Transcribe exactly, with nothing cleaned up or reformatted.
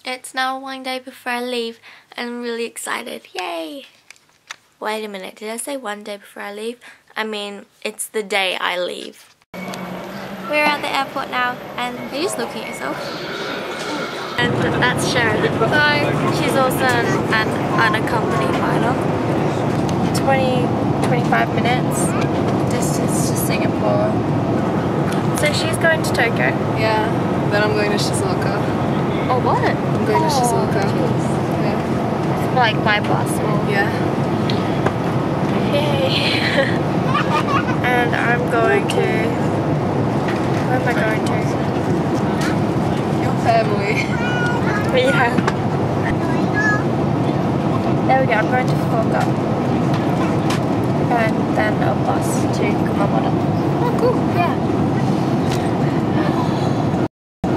It's now one day before I leave and I'm really excited. Yay! Wait a minute, did I say one day before I leave? I mean, it's the day I leave. We're at the airport now and you're just looking at yourself. And that's Sharon. Hi. She's also an, an unaccompanied minor. twenty, twenty-five minutes distance to Singapore. So she's going to Tokyo. Yeah, then I'm going to Shizuoka. Oh, what? I'm going oh, to Shizuoka. Geez. Yeah. Like by bus or... Yeah. Yay. And I'm going to... Where am I going to? Your family. Yeah. There we go, I'm going to Fukuoka. And then a bus to Kumamoto. Oh, cool. Yeah.